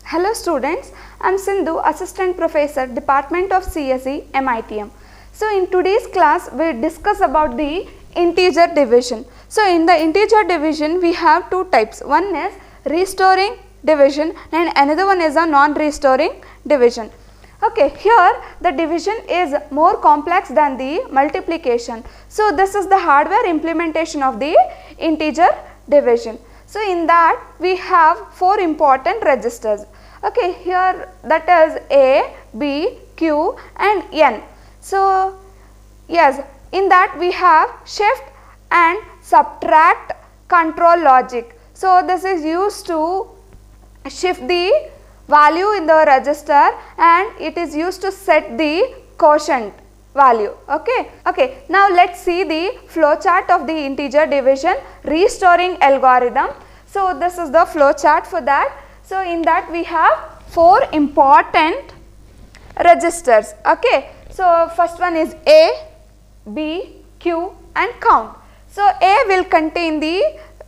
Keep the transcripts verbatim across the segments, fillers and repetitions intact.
Hello students, I am Sindhu, Assistant Professor, Department of C S E, M I T M. So in today's class we discuss about the integer division. So in the integer division we have two types. One is restoring division and another one is a non-restoring division. Okay, here the division is more complex than the multiplication. So this is the hardware implementation of the integer division. So in that we have four important registers. Okay, here that is A, B, Q and N. So yes, in that we have shift and subtract control logic. So this is used to shift the value in the register and it is used to set the quotient value. Okay, okay. Now let's see the flow chart of the integer division restoring algorithm. So this is the flow chart for that. So in that we have four important registers. Okay, so first one is A, B, Q and count. So A will contain the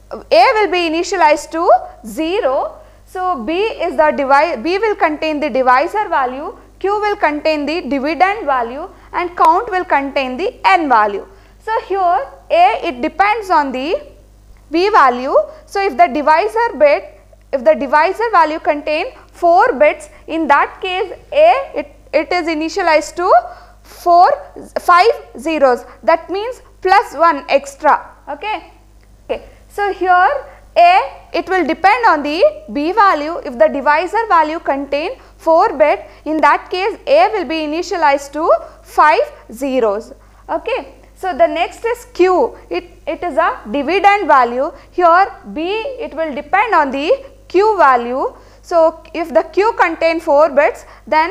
A will be initialized to zero. So B is the divide B will contain the divisor value, Q will contain the dividend value and count will contain the N value. So here A, it depends on the B value. So if the divisor bit if the divisor value contain four bits, in that case A it, it is initialized to four five zeros, that means plus one extra. Okay. Okay. So here A, it will depend on the B value. If the divisor value contain four bit, in that case A will be initialized to five zeros. Okay. So the next is Q, it, it is a dividend value. Here B, it will depend on the Q value. So if the Q contain four bits, then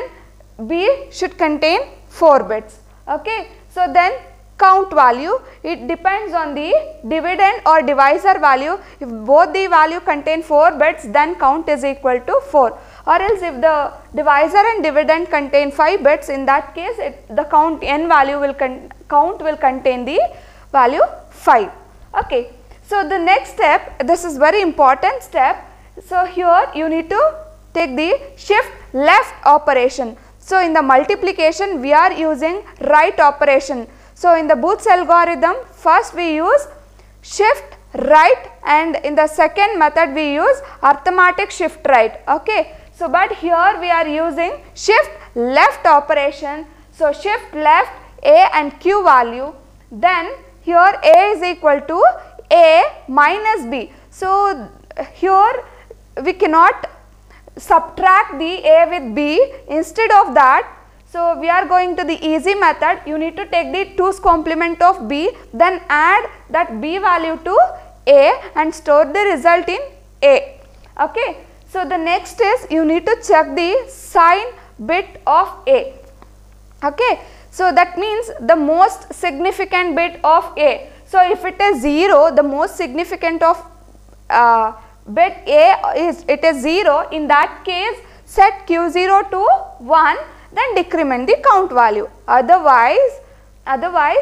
B should contain four bits. Okay. So then count value, it depends on the dividend or divisor value. If both the value contain four bits, then count is equal to four, or else if the divisor and dividend contain five bits, in that case it, the count N value will con count will contain the value five. Okay. So the next step, this is very important step. So here you need to take the shift left operation. So in the multiplication we are using right operation. So in the Booth's algorithm, first we use shift right and in the second method we use arithmetic shift right. Okay. So but here we are using shift left operation. So shift left A and Q value, then here A is equal to A minus B. So here we cannot subtract the A with B. Instead of that, so we are going to the easy method. You need to take the two's complement of B, then add that B value to A and store the result in A. Okay. So the next is you need to check the sign bit of A. Okay. So that means the most significant bit of A. So if it is zero, the most significant of uh, bit A is it is zero. In that case, set Q zero to one. Then decrement the count value. Otherwise, otherwise,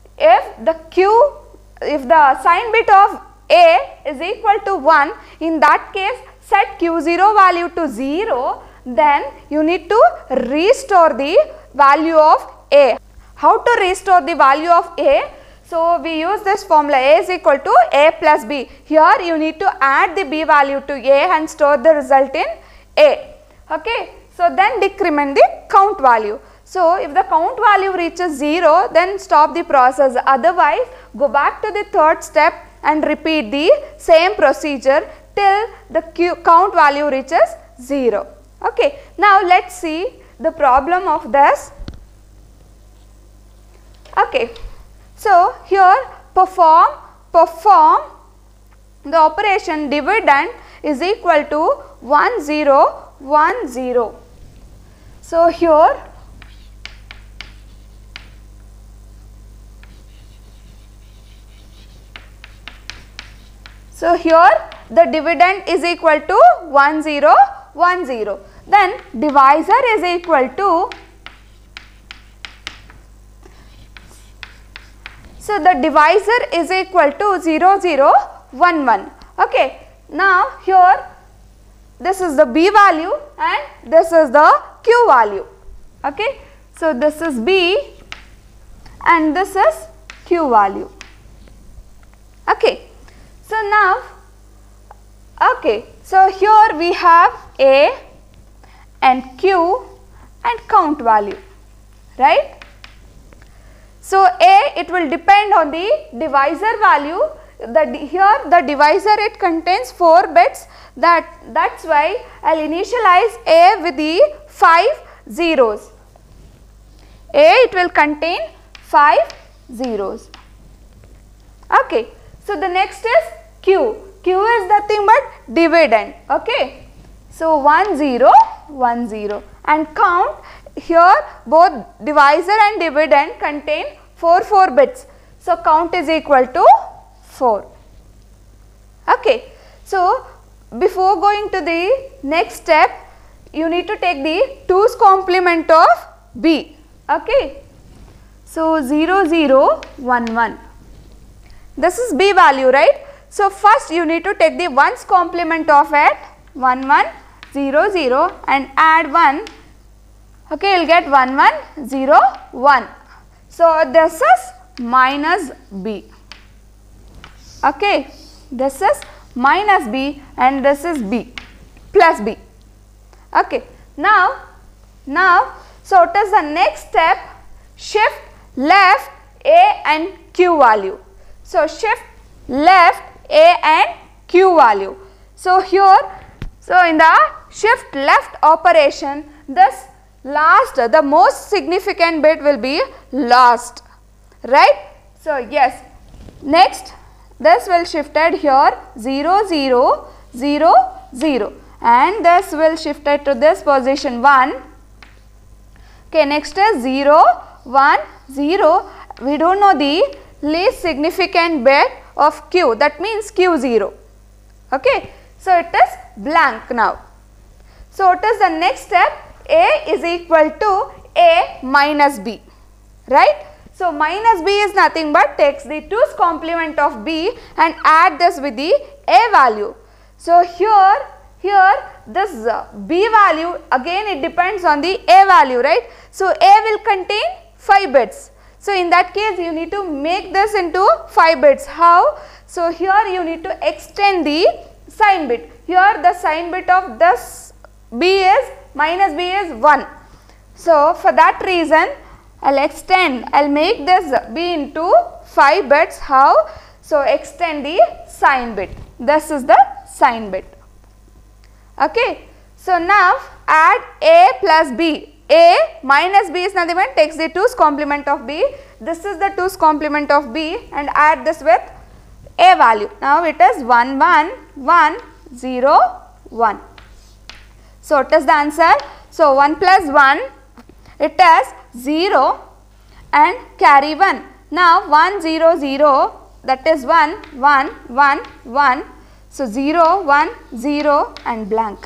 if the Q, if the sign bit of A is equal to one, in that case set Q zero value to zero, then you need to restore the value of A. How to restore the value of A? So we use this formula, A is equal to A plus B. Here you need to add the B value to A and store the result in A. Okay. So then decrement the count value. So if the count value reaches zero, then stop the process. Otherwise, go back to the third step and repeat the same procedure till the Q count value reaches zero. Okay. Now let's see the problem of this. Okay. So here perform perform the operation dividend is equal to one zero one zero. So here so here the dividend is equal to one zero one zero. Then divisor is equal to, so the divisor is equal to zero zero one one. Okay. Now here this is the B value and this is the Q value. Okay. So, this is B and this is Q value. Okay. So, now, okay. So, here we have A and Q and count value, right. So, A, it will depend on the divisor value. The, here the divisor, it contains four bits, that that's why I will initialize A with the five zeros. A, it will contain five zeros. Okay. So, the next is Q. Q is nothing but dividend. Okay. So, one zero, one zero, and count, here both divisor and dividend contain four four bits. So, count is equal to four. Okay. So, before going to the next step, you need to take the two's complement of B. Okay. So, zero zero one one. This is B value, right. So, first you need to take the ones complement of it, one one zero zero, and add one. Okay, you will get one one zero one. So, this is minus B. Okay, this is minus B and this is B plus B. Okay, now, now, so what is the next step? Shift left A and Q value. So, shift left A and Q value. So, here, so in the shift left operation, this last, the most significant bit will be lost, right. So, yes, next this will shifted here zero zero zero zero and this will shifted to this position one. Okay, next is zero one zero. We do not know the least significant bit of Q, that means Q zero. Okay. So, it is blank now. So, what is the next step? A is equal to A minus B, right. So, minus B is nothing but takes the two's complement of B and add this with the A value. So, here, here this B value, again it depends on the A value, right. So, A will contain five bits. So, in that case you need to make this into five bits. How? So, here you need to extend the sign bit. Here the sign bit of this B is minus B is one. So, for that reason I will extend, I will make this B into five bits. How? So, extend the sign bit. This is the sign bit. Okay. So, now add A plus B. A minus B is nothing but takes the two's complement of B. This is the two's complement of B and add this with A value. Now, it is one one one zero one. So, what is the answer? So, one plus one, it is zero and carry one. Now, one zero zero, that is one one one one. So, zero one zero and blank.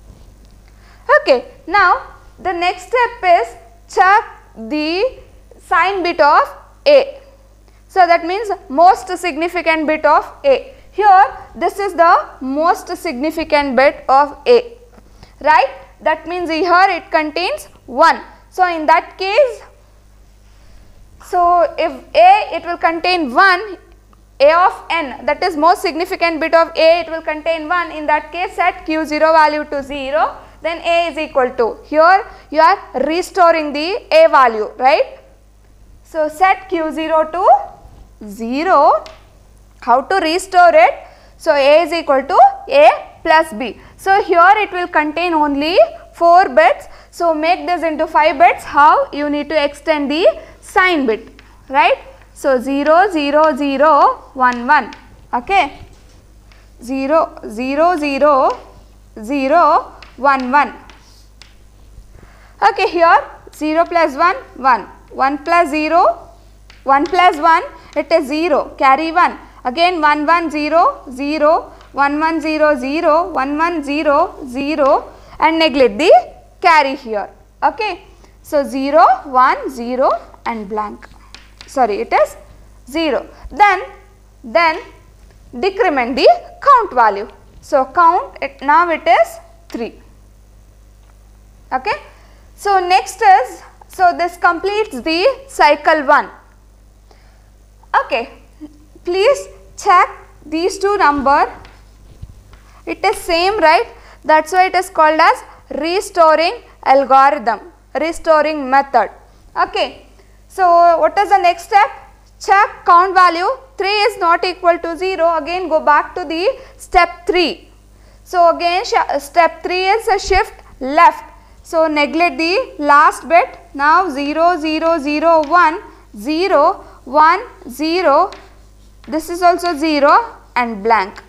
Okay. Now, the next step is check the sign bit of A. So, that means most significant bit of A. Here, this is the most significant bit of A, right. That means here it contains one. So, in that case, so if A, it will contain one, A of n, that is most significant bit of A, it will contain one. In that case, set Q zero value to zero, then A is equal to, here you are restoring the A value, right. So, set Q zero to zero. How to restore it? So, A is equal to A plus B. So, here it will contain only four bits. So, make this into five bits. How? You need to extend the sign bit, right. So, zero zero zero one one. Okay. zero zero zero zero one one. Okay, here zero plus one, one. one plus zero, one plus one, it is zero. Carry one. Again one one zero zero, one one zero zero, one one zero zero and neglect the carry here. Okay. So, zero one zero and blank. Sorry, it is zero. Then, then decrement the count value. So, count it, now it is three. Okay. So next is, so this completes the cycle one. Okay. Please check these two number. It is same, right? That's why it is called as restoring algorithm, restoring method. Okay. So what is the next step? Check count value. three is not equal to zero. Again go back to the step three. So again step three is a shift left. So neglect the last bit. Now zero, zero, zero, one, zero, one, zero. This is also zero and blank.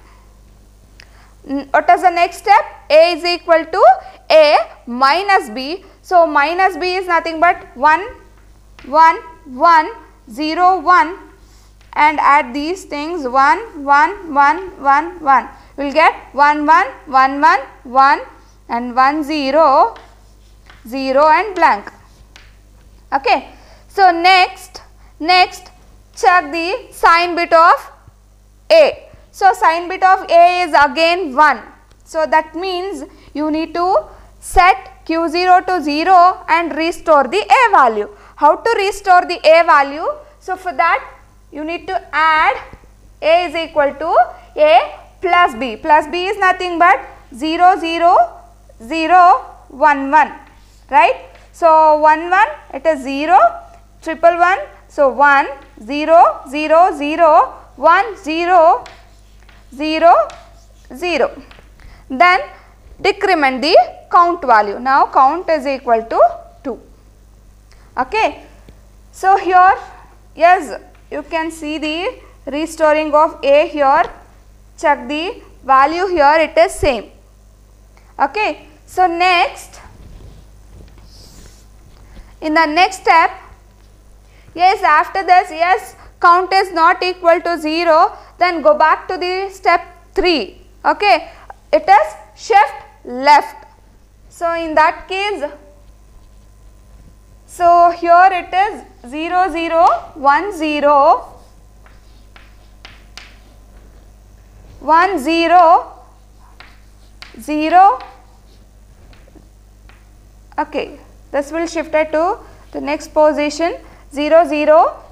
What is the next step? A is equal to A minus B. So minus B is nothing but one, one, one, zero, one, and add these things one, one, one, one, one. We will get one, one, one, one, one, and one, zero, zero, and blank. Okay. So next, next check the sign bit of A. So sign bit of A is again one. So that means you need to set Q zero to zero and restore the A value. How to restore the A value? So for that you need to add A is equal to A plus B. Plus B is nothing but zero, zero, zero, one, one, right? So one, one, it is zero, triple one, so one, zero, zero, zero, one, zero, zero, zero. Then decrement the count value. Now count is equal to two. Okay. So here, yes, you can see the restoring of A here. Check the value here, it is same. Okay. So next, in the next step, yes, after this, yes, count is not equal to zero, then go back to the step three. Okay. It is shift left. So in that case, so here it is zero, zero, one, zero, one, zero, zero. Okay, this will shift it to the next position, zero, zero,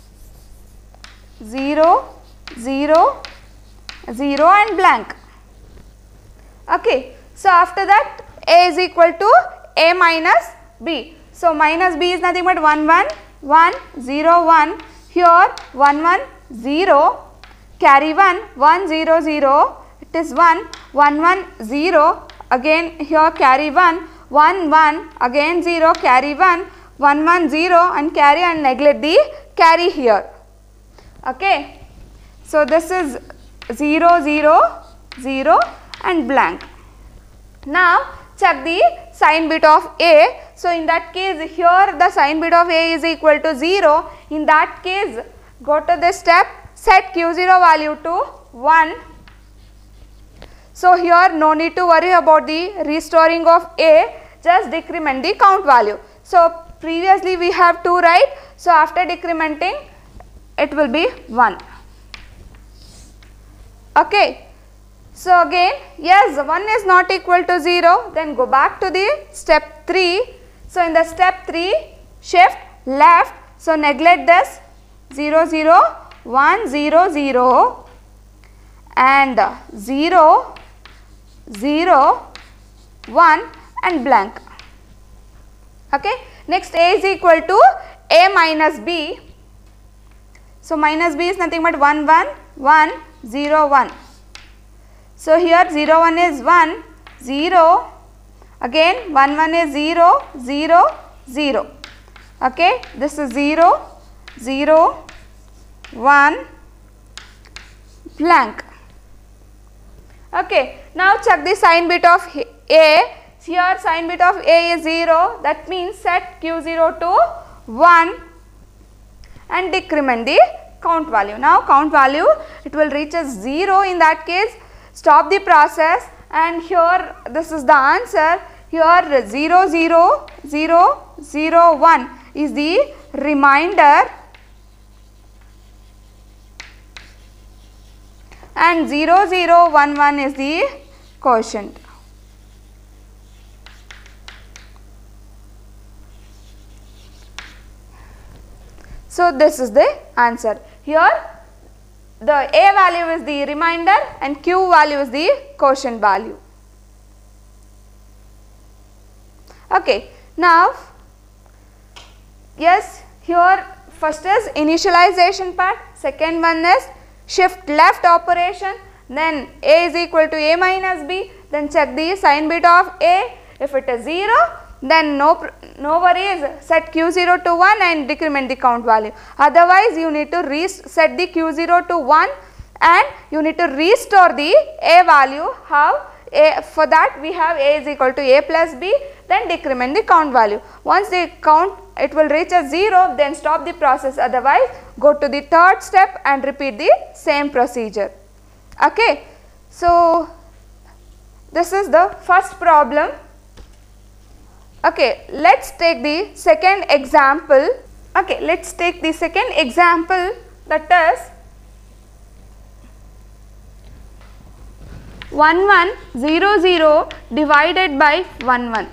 zero, zero, zero, and blank. Okay. So after that A is equal to A minus B. So minus B is nothing but one, one, one, zero, one. Here one, one, zero, carry one, one, zero, zero. It is one, one, one, zero. Again here carry one, one, one, again zero, carry one, one, one, zero, and carry and neglect the carry here. Okay. So this is zero, zero, zero, and blank. Now check the sign bit of A. So in that case here the sign bit of A is equal to zero. In that case go to this step, set Q zero value to one. So here no need to worry about the restoring of A, just decrement the count value. So previously we have two, right? So after decrementing it will be one. Okay. So again, yes, one is not equal to zero, then go back to the step three. So in the step three, shift left, so neglect this zero, zero, one, zero, zero, and zero, zero, one, and blank. Okay. Next A is equal to A minus B. So minus B is nothing but one, one, one, zero, one. So here zero, one is one, zero, again one, one is zero, zero, zero. Okay. This is zero, zero, one, blank. Okay. Now check the sign bit of A. Here sign bit of A is zero, that means set Q zero to one and decrement the count value. Now count value, it will reach as zero. In that case stop the process, and here this is the answer. Here zero, zero, zero, zero, one is the remainder and zero, zero, one, one is the quotient. So this is the answer. Here the A value is the remainder and Q value is the quotient value. Okay, now yes, here first is initialization part, second one is shift left operation, then A is equal to A minus B, then check the sign bit of A. If it is zero, then no, no worries, set Q zero to one and decrement the count value. Otherwise, you need to reset the Q zero to one and you need to restore the A value. How? A, for that we have A is equal to A plus B, then decrement the count value. Once the count it will reach a zero, then stop the process, otherwise go to the third step and repeat the same procedure. Okay. So this is the first problem. Okay, let us take the second example. Okay, let us take the second example, that is one one zero zero divided by one one.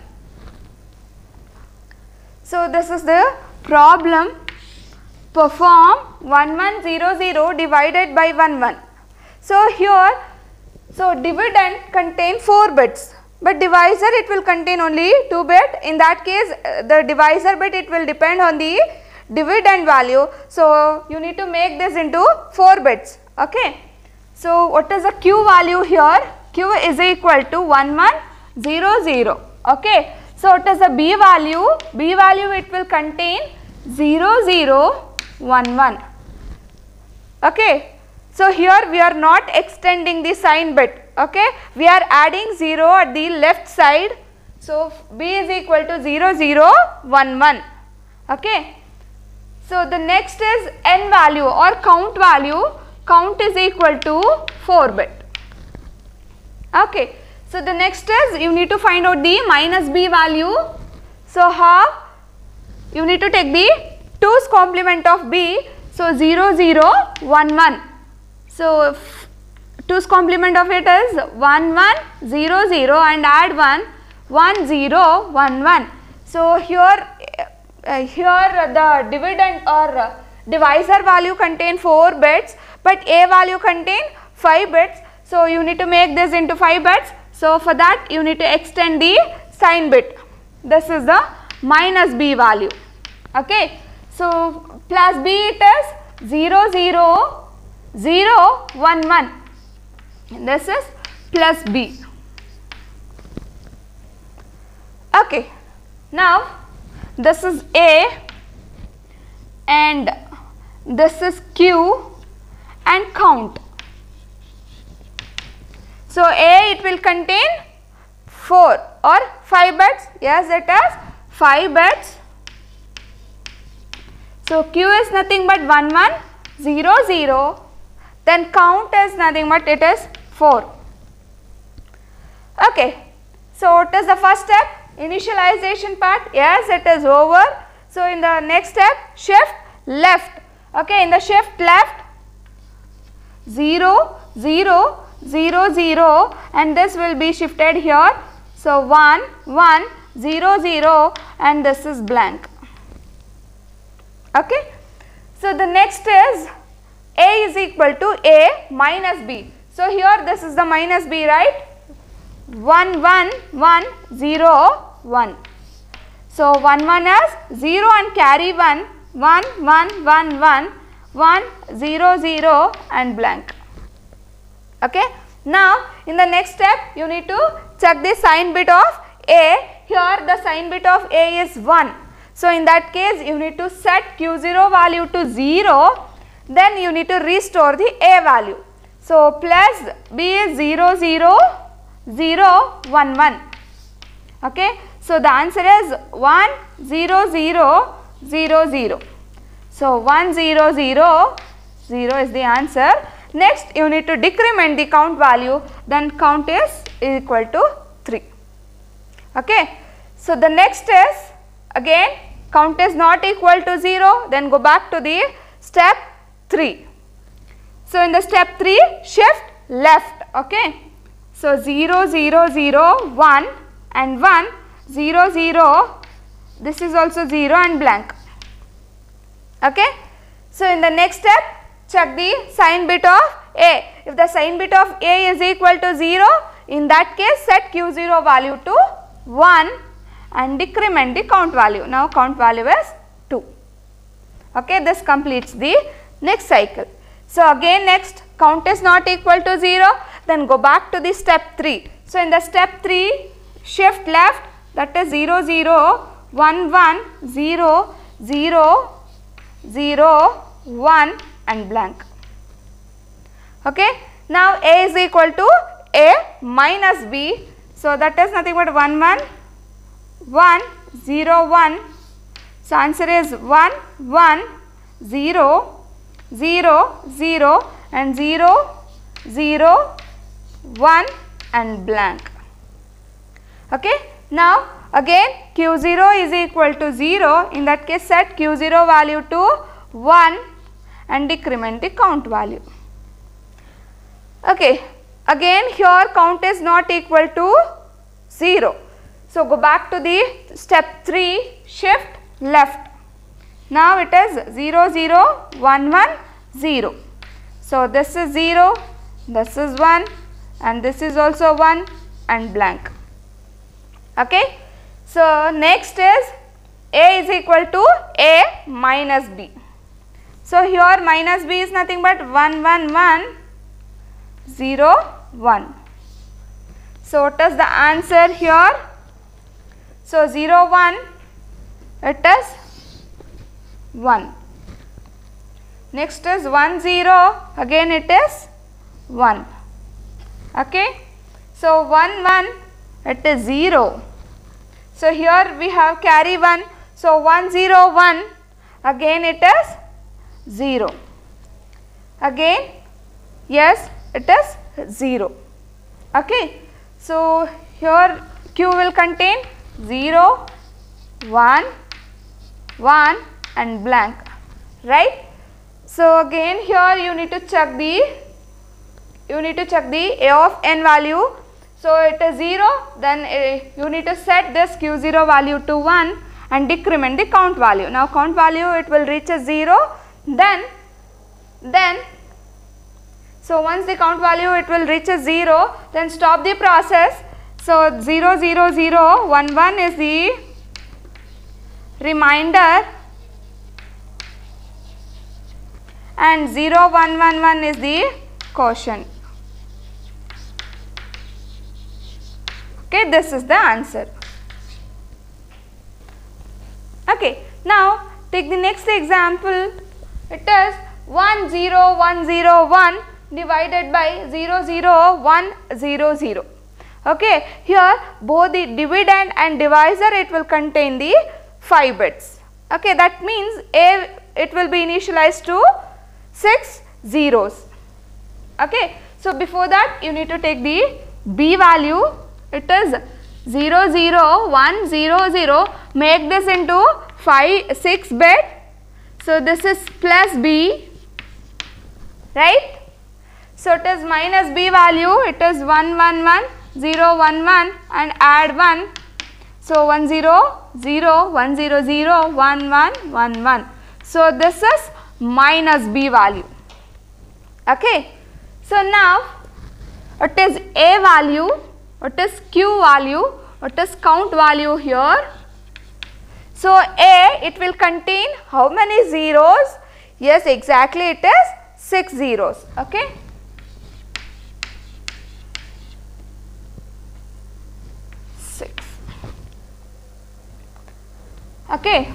So this is the problem. Perform one one zero zero divided by one one. So here, so dividend contain four bits, but divisor it will contain only two bit. In that case, uh, the divisor bit it will depend on the dividend value. So you need to make this into four bits. Okay. So what is the Q value here? Q is equal to one one zero zero. Okay. So what is the B value? B value it will contain zero zero one one. Okay. So here we are not extending the sign bit. Okay. We are adding zero at the left side. So B is equal to zero zero one one. Okay. So the next is N value or count value. Count is equal to four bit. Okay. So the next is you need to find out the minus B value. So how? You need to take the two's complement of B. So zero zero one one. So two's complement of it is one one zero zero and add one, one zero one one. So here, uh, here the dividend or uh, divisor value contain four bits, but A value contain five bits. So you need to make this into five bits. So for that you need to extend the sign bit. This is the minus B value. Okay. So plus B it is zero zero zero one one. This is plus B. Okay. Now this is A and this is Q and count. So A it will contain four or five bits. Yes, it has five bits. So Q is nothing but one one zero zero. Then count is nothing but it is four. Okay. So what is the first step? Initialization part. Yes, it is over. So in the next step, shift left. Okay, in the shift left, zero zero zero zero and this will be shifted here. So one one zero zero and this is blank. Okay. So the next is A is equal to A minus B. So here this is the minus B, right? one one one zero one. So one one is zero and carry one, one one one one, one zero zero and blank. Okay. Now in the next step you need to check the sign bit of A. Here the sign bit of A is one. So in that case you need to set Q zero value to zero, then you need to restore the A value. So plus B is zero zero zero one one. Okay. So the answer is one zero zero zero zero. So one zero zero zero is the answer. Next you need to decrement the count value, then count is equal to three. Okay. So the next is again count is not equal to zero, then go back to the step three. So in the step three, shift left. Okay. So zero zero zero one and one zero zero, this is also zero and blank. Okay. So in the next step, check the sign bit of A. If the sign bit of A is equal to zero, in that case set Q zero value to one and decrement the count value. Now count value is two. Okay, this completes the next cycle. So again next, count is not equal to zero, then go back to the step three. So in the step three, shift left, that is zero zero one one zero zero zero one and blank. Okay, now A is equal to A minus B, so that is nothing but one one one zero one. So answer is one one zero zero zero and zero zero one and blank. Okay, now again Q zero is equal to zero, in that case set Q zero value to one and decrement the count value. Okay, again here count is not equal to zero. So go back to the step three, shift left. Now it is zero zero one one zero. So this is zero, this is one and this is also one and blank. Okay. So next is A is equal to A minus B. So here minus B is nothing but one one one zero one. So what is the answer here? So zero one, it is one. Next is one zero, again it is one. Okay. So one one, it is zero. So here we have carry one. So one zero one, again it is zero. Again, yes, it is zero. Okay. So here Q will contain zero, one, one and blank, right? So again here you need to check the, you need to check the A of n value. So it is zero, then uh, you need to set this Q zero value to one and decrement the count value. Now count value it will reach a zero, then, then, so once the count value it will reach a zero, then stop the process. So zero zero zero one one is the remainder and zero one one one is the quotient. Okay, this is the answer. Okay, now take the next example. It is one zero one zero one divided by zero zero one zero zero. Okay, here both the dividend and divisor it will contain the five bits. Okay, that means A it will be initialized to six zeros. Okay, so before that you need to take the B value. It is zero zero one zero zero. Make this into five six bit. So this is plus B, right? So it is minus B value. It is one one one zero one one and add one. So one zero zero one zero zero one one one one. So this is minus B value. Okay. So now it is A value. What is Q value? What is count value here? So A it will contain how many zeros? Yes, exactly it is six zeros. Okay. six. Okay.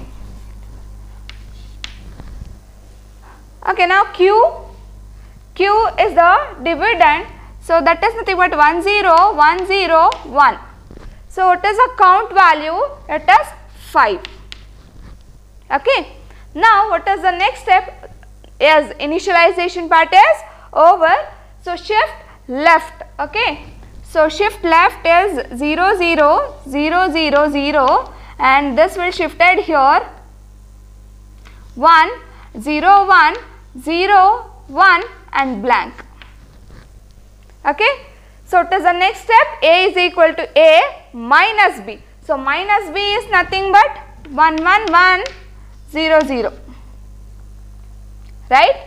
Okay, now Q. Q is the dividend. So that is nothing but one zero one zero one. So it is a count value, it is five. Okay. Now what is the next step? Yes, initialization part is over. So shift left. Okay. So shift left is zero zero zero zero zero and this will shifted here one zero one zero one and blank. Okay. So it is the next step. A is equal to A minus B. So minus B is nothing but one one one zero zero. right?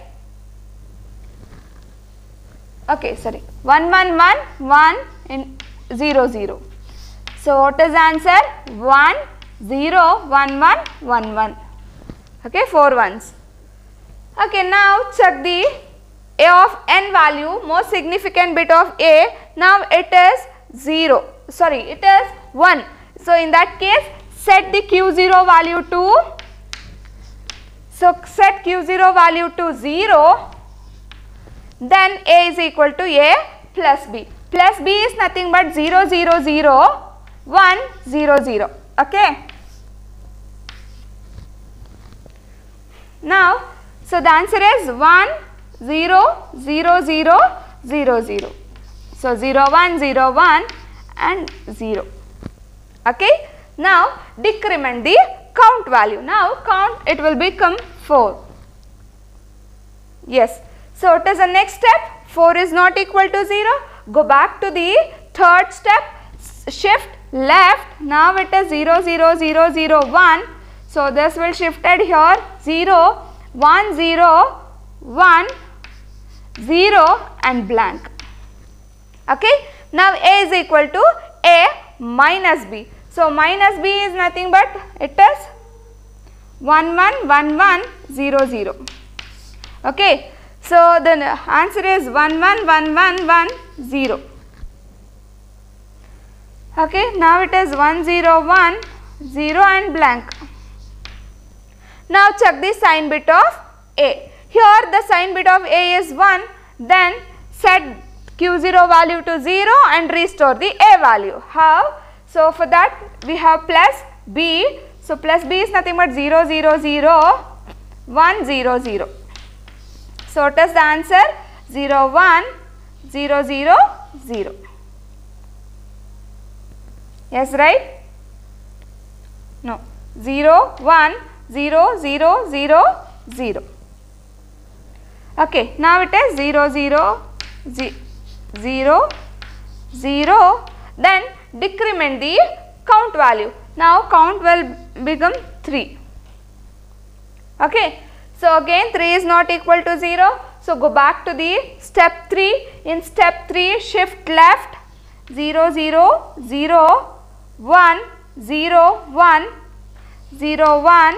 Okay, sorry, one one one one in zero zero. So what is the answer? one zero one one one one. Okay, four ones. Okay, now check the A of n value, most significant bit of A. Now it is zero, sorry, it is one. So in that case, set the Q zero value to, so set Q zero value to zero, then A is equal to A plus B. Plus B is nothing but zero zero zero one zero zero. Okay. Now, so the answer is one zero zero zero zero zero. So zero one zero one and zero. Okay. Now decrement the count value. Now count, it will become four. Yes. So what is the next step? four is not equal to zero. Go back to the third step. Shift left. Now it is zero zero zero zero one. So this will shifted here zero one zero one zero and blank. Okay. Now A is equal to A minus B. So minus B is nothing but it is one one one one zero zero. Okay. So the answer is one one one one one zero. Okay. Now it is one zero one zero and blank. Now check the sign bit of A. Here the sign bit of A is one. Then set Q zero value to zero and restore the A value. How? So for that we have plus B. So plus B is nothing but zero zero zero one zero zero. So what is the answer? zero one zero zero zero. Yes, right? No. zero one zero zero zero zero. Okay. Now it is zero zero zero zero. Then decrement the count value. Now count will become three. Okay. So again three is not equal to zero. So go back to the step three. In step three, shift left zero zero zero one zero one zero one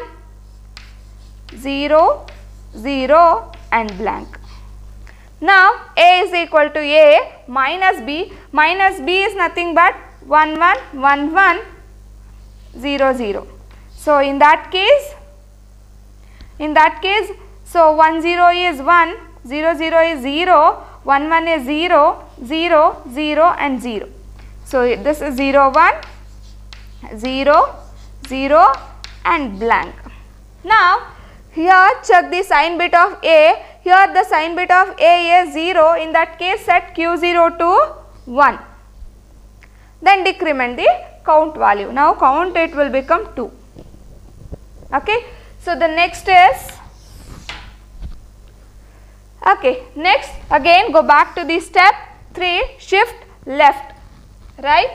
zero zero and blank. Now A is equal to A minus B. Minus B is nothing but one one one one zero zero. So in that case, in that case, so one zero is one, zero zero is zero, one one is zero, zero, zero and zero. So this is zero one, zero, zero and blank. Now here check the sign bit of A. Here the sign bit of A is zero. In that case set Q zero to one. Then decrement the count value. Now count it will become two. Okay. So the next is, okay, next again go back to the step three, shift left, right.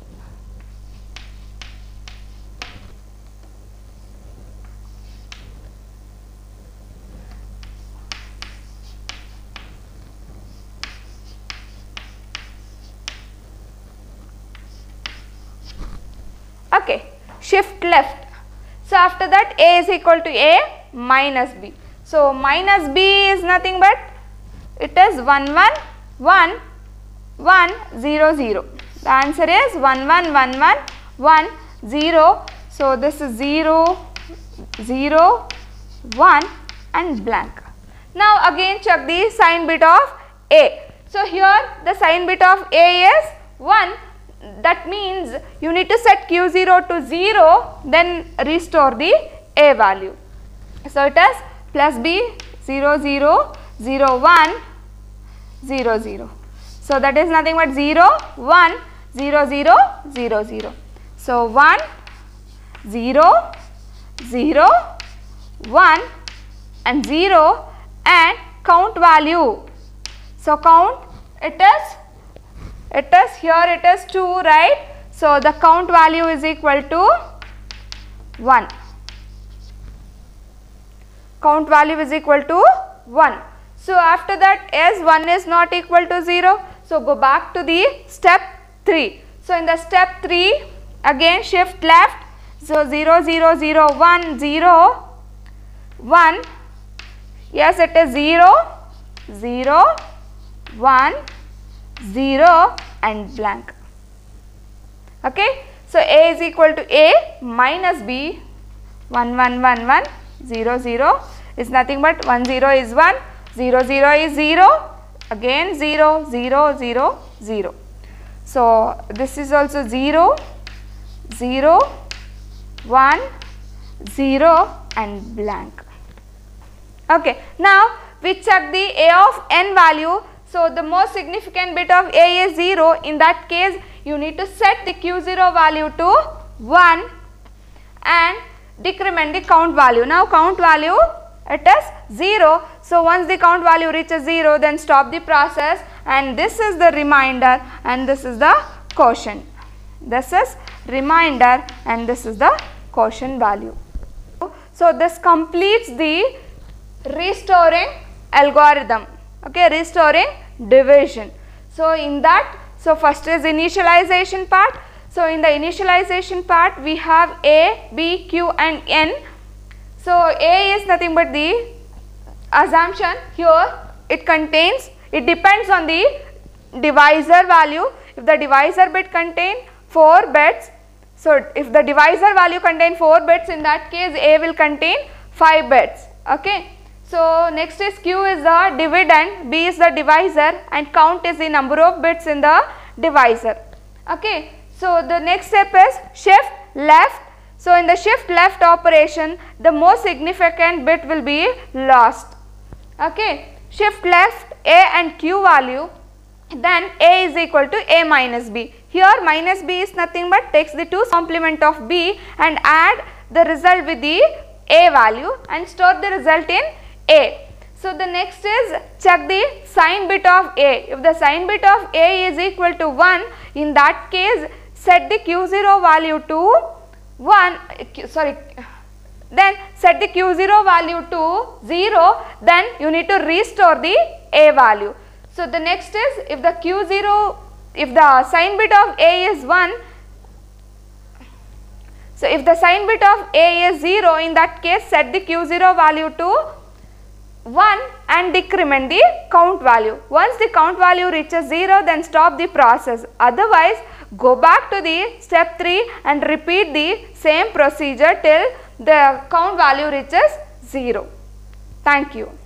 Okay, shift left. So after that A is equal to A minus B. So minus B is nothing but it is one one one one zero zero. The answer is one one one one one zero. So this is zero zero one and blank. Now again check the sign bit of A. So here the sign bit of A is one. That means you need to set Q zero to zero, then restore the A value. So it is plus B zero zero zero one zero zero. So that is nothing but zero one zero zero zero zero. So one zero zero one and zero and count value. So count it is. It is here it is two, right. So the count value is equal to one. Count value is equal to one. So after that, as one is not equal to zero, so go back to the step three. So in the step three, again shift left, so zero, zero, zero, one, zero, one, yes it is zero, zero, one, zero and blank. Okay, so A is equal to A minus B, one, one, one, one, zero, zero is nothing but one, zero is one, zero, zero is zero, again zero, zero, zero, zero. So this is also zero, zero, one, zero and blank. Okay, now we check the A of n value. So the most significant bit of A is zero. In that case, you need to set the Q zero value to one and decrement the count value. Now count value, it is zero. So once the count value reaches zero, then stop the process, and this is the remainder and this is the quotient. This is remainder and this is the quotient value. So this completes the restoring algorithm. Okay, restoring division. So in that, so first is initialization part. So in the initialization part, we have A, B, Q and N. So A is nothing but the assumption. Here it contains, it depends on the divisor value. If the divisor bit contain four bits, so if the divisor value contain four bits, in that case A will contain five bits. Okay. So next is Q is the dividend, B is the divisor and count is the number of bits in the divisor. Okay. So the next step is shift left. So in the shift left operation, the most significant bit will be lost. Okay. Shift left A and Q value, then A is equal to A minus B. Here minus B is nothing but takes the two complement of B and add the result with the A value and store the result in A. So the next is check the sign bit of A. If the sign bit of A is equal to one, in that case set the Q zero value to one, sorry, then set the Q zero value to zero, then you need to restore the A value. So the next is if the Q zero, if the sign bit of A is one, so if the sign bit of A is zero, in that case set the Q zero value to one and decrement the count value. Once the count value reaches zero, then stop the process. Otherwise, go back to the step three and repeat the same procedure till the count value reaches zero. Thank you.